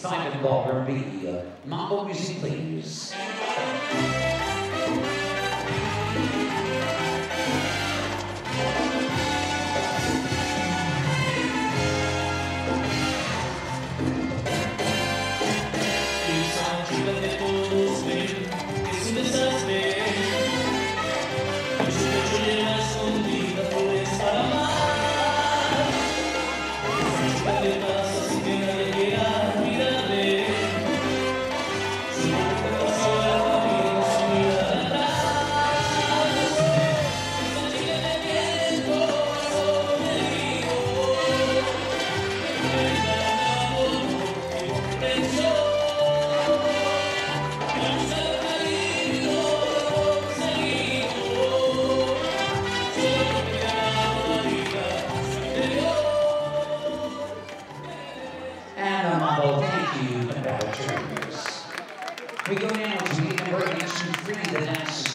Simon Ballroom B. Mambo music, please. And Mambo, thank you, combatants. We go now to